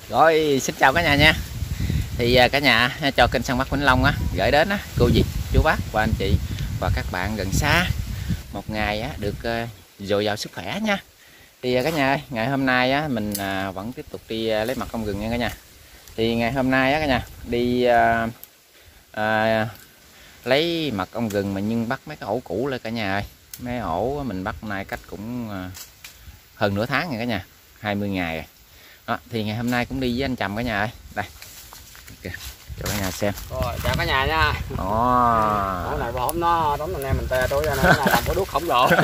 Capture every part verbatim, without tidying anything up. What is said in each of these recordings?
Rồi, xin chào cả nhà nha. Thì cả nhà cho kênh săn bắt Vĩnh Long á gửi đến á, cô dì, chú bác và anh chị và các bạn gần xa một ngày á, được uh, dồi dào sức khỏe nha. Thì cả nhà ơi, ngày hôm nay á, mình uh, vẫn tiếp tục đi uh, lấy mật ong rừng nha cả nhà. Thì ngày hôm nay á cả nhà đi uh, uh, lấy mật ong rừng mà nhưng bắt mấy cái ổ cũ lên cả nhà ơi. Mấy ổ mình bắt nay cách cũng uh, hơn nửa tháng rồi cả nhà, hai mươi ngày rồi. Đó, thì ngày hôm nay cũng đi với anh Trầm cả nhà ơi. Đây. Okay, cho cả nhà xem. Rồi, chào cả nhà nha. Ồ. Ổ này bữa hổm nó đóng anh em mình te tối ra nó làm có đuốc khổng lồ.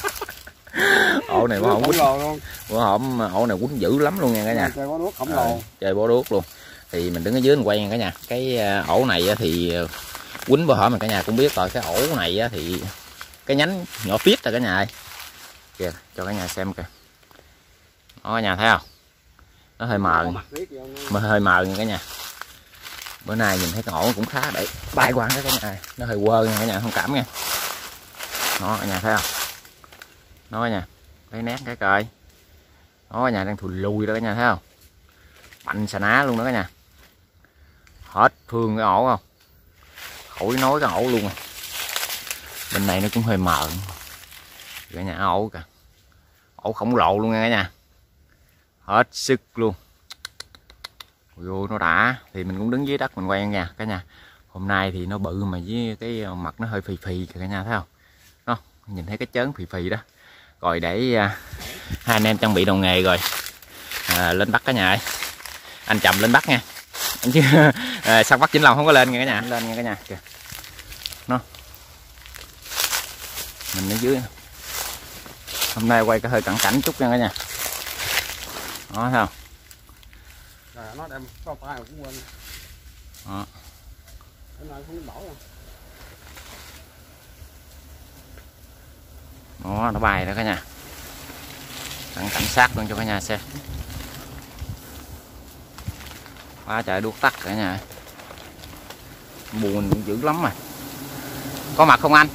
Ổ này bữa hổm khổng lồ luôn. Bữa hổm ổ này quýnh dữ lắm luôn nha cả nhà. Chơi bó đuốc khổng lồ. À, chơi bó đuốc luôn. Thì mình đứng ở dưới mình quay nha cả nhà. Cái ổ này thì quýnh bữa hổm mà cả nhà cũng biết rồi, cái ổ này thì cái nhánh nhỏ tiết rồi cả nhà ơi. Kìa, cho cả nhà xem kìa. Đó cả nhà thấy không? Nó hơi mờ, mà hơi mờ nha cả nhà. Bữa nay nhìn thấy cái ổ cũng khá để bay qua cái cả nhà, nó hơi quơ nha cả nhà, thông cảm nha. Đó cả nhà thấy không? Đó cả nhà, thấy nét cái coi. Đó cả nhà đang thùi lùi đó cả nhà thấy không? Bạnh xà ná luôn đó cả nhà. Hết thương cái ổ không? Khỏi nói cái ổ luôn rồi. Bên này nó cũng hơi mờ. Cả nhà ổ kìa. Ổ khổng lồ luôn nha cả nhà. Hết sức luôn. Vô nó đã. Thì mình cũng đứng dưới đất mình quay nha cả nhà. Hôm nay thì nó bự mà với cái mặt nó hơi phì phì cả nhà thấy không? Đó, nhìn thấy cái chớn phì phì đó. Rồi để uh, hai anh em trang bị đầu nghề rồi à, lên bắt cả nhà ơi. Anh Trầm lên bắt nha. Anh chứ à, săn bắt Vĩnh Long không có lên nha cả nhà. Lên nha cả nhà kìa. Nó. Mình ở dưới. Hôm nay quay cái hơi cận cảnh chút nha cả nhà. Đó thấy không? Rồi nó đem có phải cũng quên. Đó. Cái này không đổ rồi. Đó, nó bay đó cả nhà. Cận cảnh sát luôn cho cả nhà xem. Quá trời đuốc tắt cả nhà. Buồn dữ lắm mà. Có mặt không anh?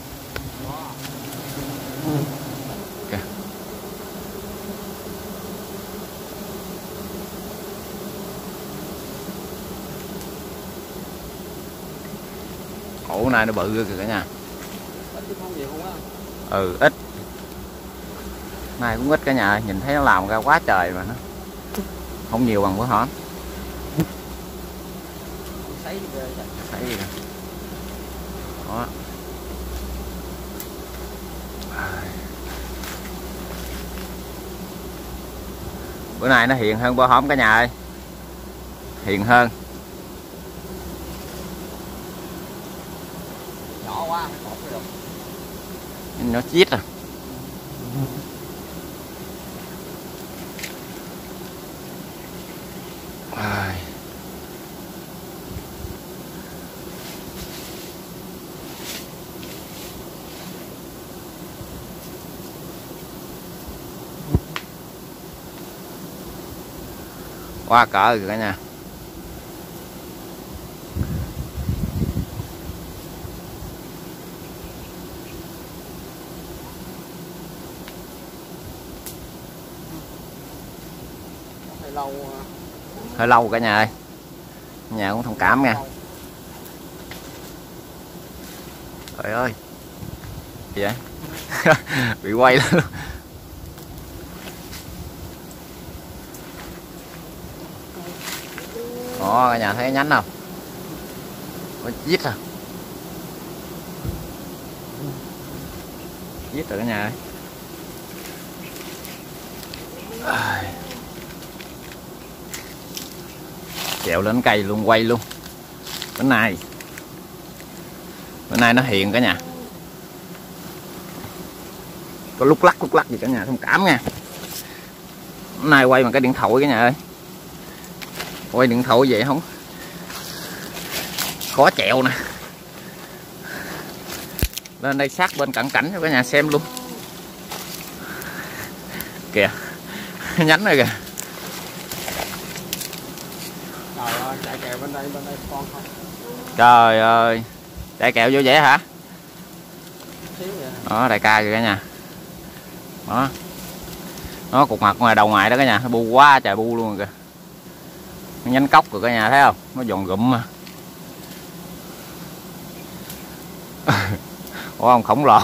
Kìa. Ổ này nó bự kìa cả nhà. Ừ, ít. Này cũng ít cả nhà, nhìn thấy nó làm ra quá trời mà nó không nhiều bằng bữa hổm. Sấy rồi. Đó. Bữa nay nó hiền hơn bữa hổm cả nhà ơi. Hiền hơn. Nhỏ quá, nó chít à. À. Quá cỡ rồi cả nhà. hơi lâu. Hơi lâu cả nhà ơi. Nhà cũng thông cảm nha. Trời ơi. Gì vậy? Bị quay luôn. Đó cả nhà thấy nhánh không? Có giết à? Giết rồi cả nhà ơi. À. Chèo lên cây luôn, quay luôn. Bữa nay Bữa nay nó hiền cả nhà. Có lúc lắc lúc lắc gì cả nhà thông cảm nha. Bữa nay quay bằng cái điện thoại cả nhà ơi. Quay điện thoại vậy không khó chèo nè. Lên đây sát bên cận cảnh cho cả nhà xem luôn. Kìa. Nhánh rồi kìa. Trời ơi, chạy kèo bên đây, bên đây con không. Trời ơi. Chạy kèo vô vậy hả? Đó, đại ca kìa cả nhà. Đó. Nó cục mặt ngoài đầu ngoài đó cả nhà, bu quá trời bu luôn rồi kìa. Nhánh cốc rồi cả nhà thấy không, nó giòn gụm mà. Ủa không, khổng lồ.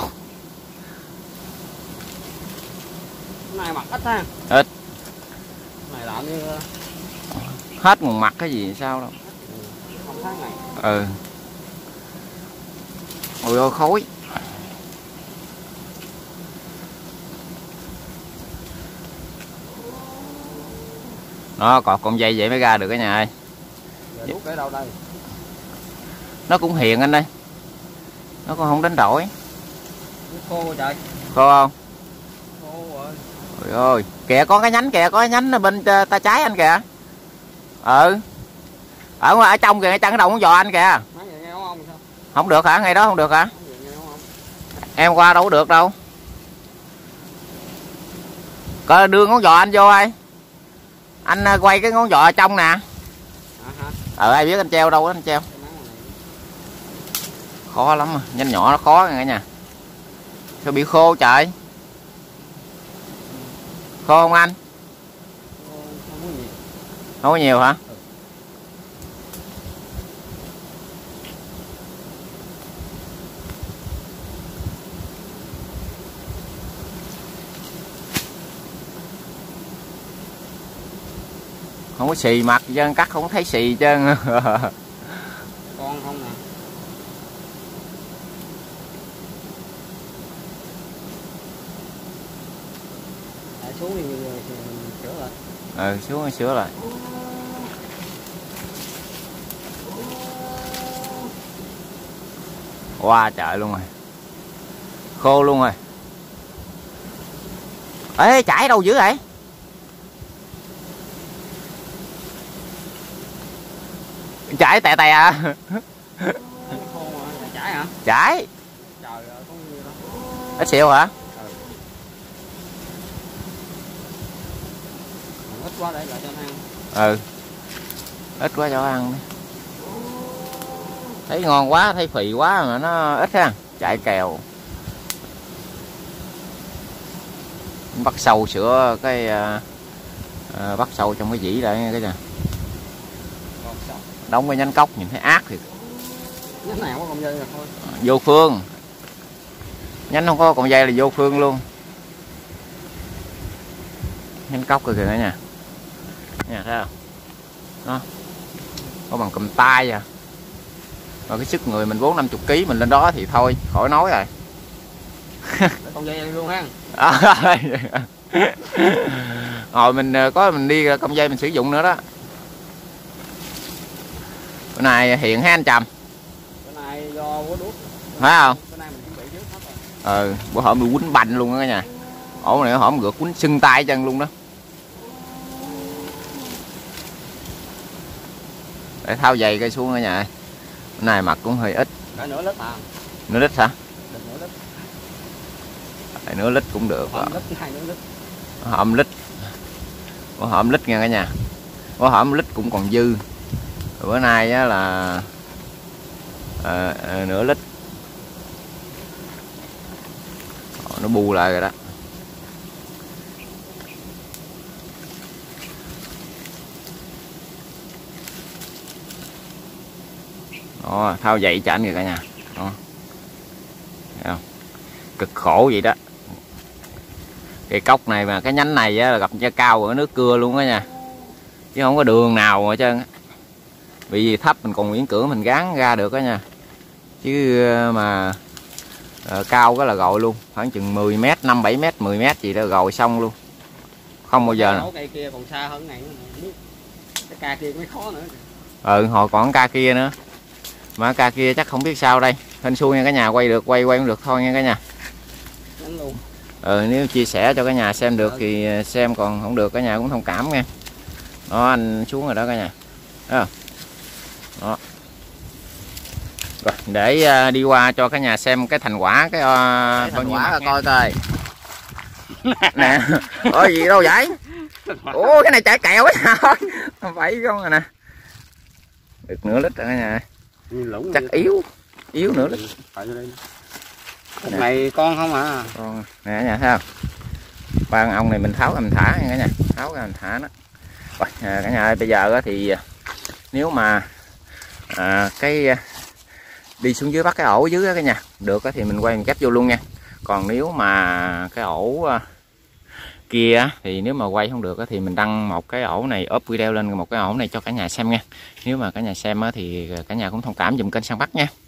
Này mặt ít ha. Ít. Này làm như Hết nguồn mặt cái gì sao đâu. không tháng này. Ừ. Ôi ôi khói. Nó còn con dây vậy mới ra được cả nhà ơi. Giờ đút ở đâu đây? Nó cũng hiền anh ơi. Nó cũng không đánh đổi. Khô trời. Khô không? Khô rồi. Ôi ơi, kìa có cái nhánh kìa, có cái nhánh ở bên ta trái anh kìa. Ừ. Ở ngoài ở trong kìa, chân cái đầu con giò anh kìa. Không được hả? Ngay đó không được hả? Em qua đâu có được đâu. Coi đưa ngón giò anh vô ai. Anh quay cái ngón giò ở trong nè. Ờ ai biết anh treo đâu đó anh treo. Khó lắm mà, nhánh nhỏ nó khó nha cả nhà. Sao bị khô trời. Khô không anh? Không có nhiều hả? Không có xì mặt chứ cắt không thấy xì chứ. Con không nè. Tại xuống thì sửa lại. Ừ xuống sửa lại. Wow trời luôn rồi. Khô luôn rồi. Ê chảy đâu dữ vậy? Chảy tè tè à. Chảy hả? Chảy. Trời ơi có nhiêu đâu. Ít xíu hả? Ừ. Ít quá để lại cho anh ăn. Ừ. Ít quá cho ăn. Thấy ngon quá, thấy phì quá mà nó ít ha. Chạy kèo. Bắt sâu sữa cái uh, bắt sâu trong cái dĩ lại cái nè. Đóng cái nhánh cốc nhìn thấy ác thiệt. Nhánh nào có con dây là thôi. Vô phương. Nhánh không có con dây là vô phương luôn. Nhánh cốc rồi kìa cả nhà. Nha thấy không? Đó. Có bằng cầm tay à. Rồi cái sức người mình bốn năm chục ký mình lên đó thì thôi khỏi nói rồi. Con dây luôn ha. Rồi mình có mình đi công dây mình sử dụng nữa đó. Bữa nay hiện ha anh Trầm. Bữa nay do có đuốc. Phải không? Bữa nay mình chuẩn bị trước hết rồi. Ừ, bữa hổm bị quýnh bành luôn đó cả nhà. Ổ này hổm gượt quýnh sưng tay chân luôn đó. Để thao giày cây xuống cả nhà. Bữa nay mặt cũng hơi ít. Cả nửa lít à. Nửa lít hả? Được nửa lít. Tại nửa lít cũng được. Hổm lít hai nửa lít. Hổm lít. Bữa hổm lít nha cả nhà. Bữa hổm lít cũng còn dư. Bữa nay á là à, à, nửa lít. Nó bu lại rồi đó. Đó, thao dậy cho anh kìa cả nhà. Đó. Thấy không? Cực khổ vậy đó. Cây cốc này mà cái nhánh này á, là gặp cho cao ở nước cưa luôn đó nha. Chứ không có đường nào hết trơn. Vì thấp mình còn miễn cưỡng mình gán ra được đó nha. Chứ mà à, cao cái là gọi luôn. Khoảng chừng mười mét, năm bảy mét, mười mét gì đó rồi xong luôn. Không bao giờ nào. Cây kia còn xa hơn này. Cái ca kia mới khó nữa. Ừ, hồi còn ca kia nữa. Mà ca kia chắc không biết sao đây. Hên xui nha cả nhà, quay được, quay quay cũng được thôi nha cả nhà. Đánh luôn. Ừ, nếu chia sẻ cho cả nhà xem được thì xem, còn không được cả nhà cũng thông cảm nha. Đó, anh xuống rồi đó cả nhà. Đó. Đó. Rồi, để đi qua cho cả nhà xem cái thành quả cái uh, thành quả coi coi. Nè. Ôi gì đâu vậy? Ủa cái này chạy kèo ấy thôi. Không phải không rồi nè. Được nửa lít rồi cả nhà. Chắc yếu. Yếu nửa lít. Nè. Này con không à? Con nè cả nhà thấy không? Ba con ong này mình tháo ra mình thả nha cả nhà. Tháo ra mình thả nó. Rồi, à, cả nhà ơi, bây giờ thì nếu mà à, cái đi xuống dưới bắt cái ổ dưới cả nhà được thì mình quay mình kép vô luôn nha. Còn nếu mà cái ổ kia thì nếu mà quay không được thì mình đăng một cái ổ này, up video lên một cái ổ này cho cả nhà xem nha. Nếu mà cả nhà xem thì cả nhà cũng thông cảm giùm kênh Săn Bắt nha.